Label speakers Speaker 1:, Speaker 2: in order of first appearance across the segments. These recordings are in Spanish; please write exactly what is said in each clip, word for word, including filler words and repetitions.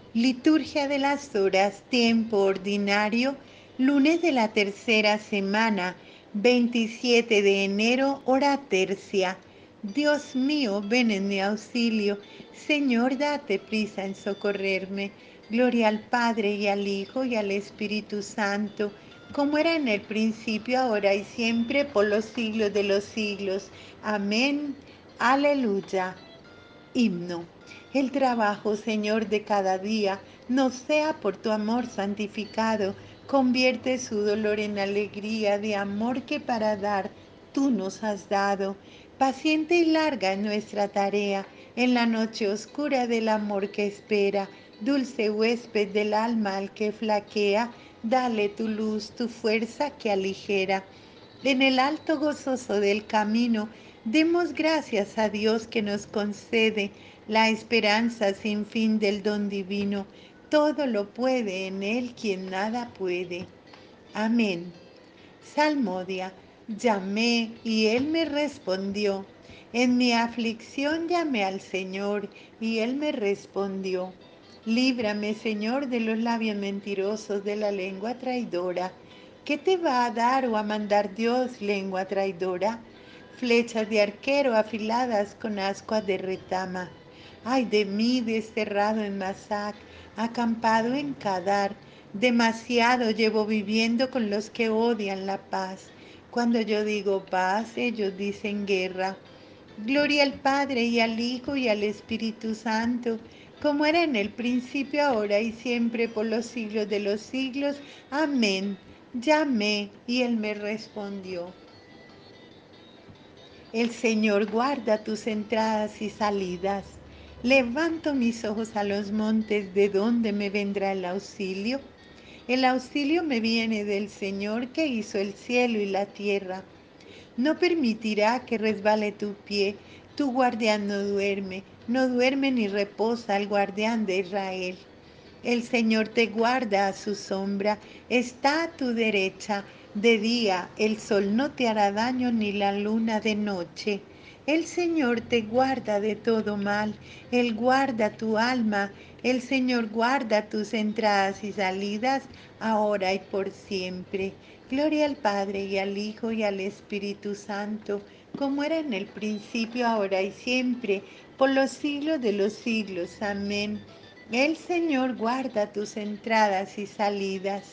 Speaker 1: Liturgia de las Horas, tiempo ordinario, lunes de la tercera semana, veintisiete de enero, hora tercia. Dios mío, ven en mi auxilio. Señor, date prisa en socorrerme. Gloria al Padre y al Hijo y al Espíritu Santo, como era en el principio, ahora y siempre, por los siglos de los siglos. Amén. Aleluya. Himno. El trabajo, Señor, de cada día nos sea por tu amor santificado. Convierte su dolor en alegría de amor que para dar tú nos has dado. Paciente y larga en nuestra tarea, en la noche oscura del amor que espera. Dulce huésped del alma al que flaquea, dale tu luz, tu fuerza que aligera. En el alto gozoso del camino, demos gracias a Dios que nos concede la esperanza sin fin del don divino. Todo lo puede en Él quien nada puede. Amén. Salmodia. Llamé y Él me respondió. En mi aflicción llamé al Señor y Él me respondió. Líbrame, Señor, de los labios mentirosos, de la lengua traidora. ¿Qué te va a dar o a mandar Dios, lengua traidora? Flechas de arquero afiladas con ascuas de retama. Ay de mí, desterrado en Masac, acampado en Cadar. Demasiado llevo viviendo con los que odian la paz. Cuando yo digo paz, ellos dicen guerra. Gloria al Padre y al Hijo y al Espíritu Santo, como era en el principio, ahora y siempre, por los siglos de los siglos. Amén. Llamé y Él me respondió. El Señor guarda tus entradas y salidas. Levanto mis ojos a los montes, ¿de dónde me vendrá el auxilio? El auxilio me viene del Señor que hizo el cielo y la tierra. No permitirá que resbale tu pie, tu guardián no duerme, no duerme ni reposa el guardián de Israel. El Señor te guarda a su sombra, está a tu derecha. De día el sol no te hará daño ni la luna de noche. El Señor te guarda de todo mal, Él guarda tu alma, el Señor guarda tus entradas y salidas, ahora y por siempre. Gloria al Padre y al Hijo y al Espíritu Santo, como era en el principio, ahora y siempre, por los siglos de los siglos. Amén. El Señor guarda tus entradas y salidas.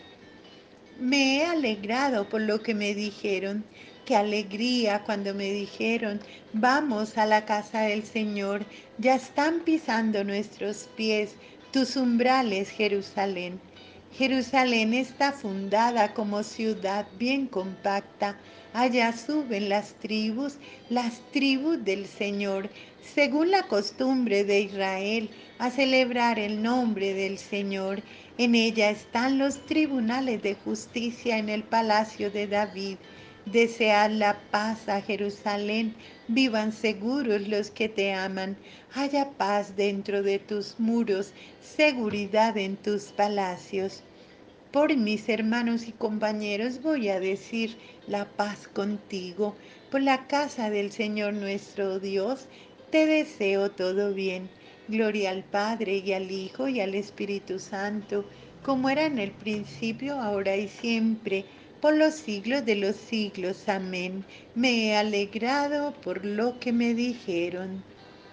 Speaker 1: Me he alegrado por lo que me dijeron. Qué alegría cuando me dijeron, vamos a la casa del Señor. Ya están pisando nuestros pies tus umbrales, Jerusalén. Jerusalén está fundada como ciudad bien compacta. Allá suben las tribus, las tribus del Señor, según la costumbre de Israel, a celebrar el nombre del Señor. En ella están los tribunales de justicia en el palacio de David. Desead la paz a Jerusalén, vivan seguros los que te aman. Haya paz dentro de tus muros, seguridad en tus palacios. Por mis hermanos y compañeros voy a decir la paz contigo. Por la casa del Señor nuestro Dios te deseo todo bien. Gloria al Padre y al Hijo y al Espíritu Santo, como era en el principio, ahora y siempre, por los siglos de los siglos. Amén. Me he alegrado por lo que me dijeron.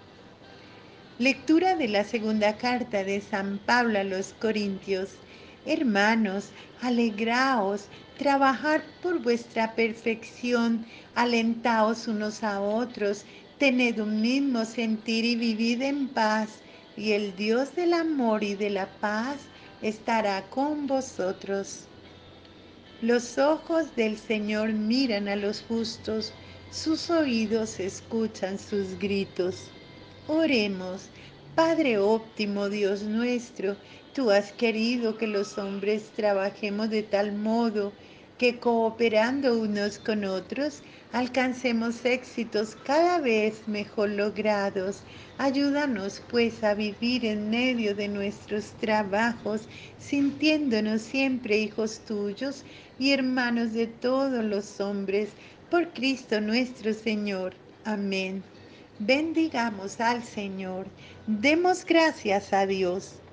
Speaker 1: Lectura de la segunda carta de San Pablo a los Corintios. Hermanos, alegraos, trabajad por vuestra perfección, alentaos unos a otros, tened un mismo sentir y vivid en paz, y el Dios del amor y de la paz estará con vosotros. Los ojos del Señor miran a los justos, sus oídos escuchan sus gritos. Oremos. Padre óptimo, Dios nuestro, tú has querido que los hombres trabajemos de tal modo que cooperando unos con otros alcancemos éxitos cada vez mejor logrados. Ayúdanos pues a vivir en medio de nuestros trabajos, sintiéndonos siempre hijos tuyos y hermanos de todos los hombres, por Cristo nuestro Señor. Amén. Bendigamos al Señor. Demos gracias a Dios.